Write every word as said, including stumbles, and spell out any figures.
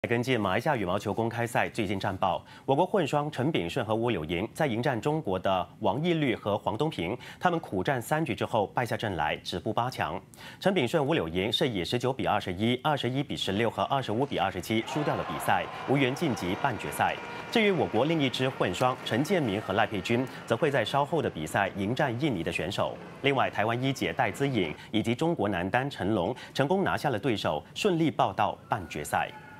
跟进马来西亚羽毛球公开赛最新战报，我国混双陈炳顺和吴柳莹在迎战中国的王懿律和黄东萍，他们苦战三局之后败下阵来，止步八强。陈炳顺、吴柳莹是以十九比二十一、二十一比十六和二十五比二十七输掉了比赛，无缘晋级半决赛。至于我国另一支混双陈建明和赖佩君，则会在稍后的比赛迎战印尼的选手。另外，台湾一姐戴资颖以及中国男单陈龙成功拿下了对手，顺利报到半决赛。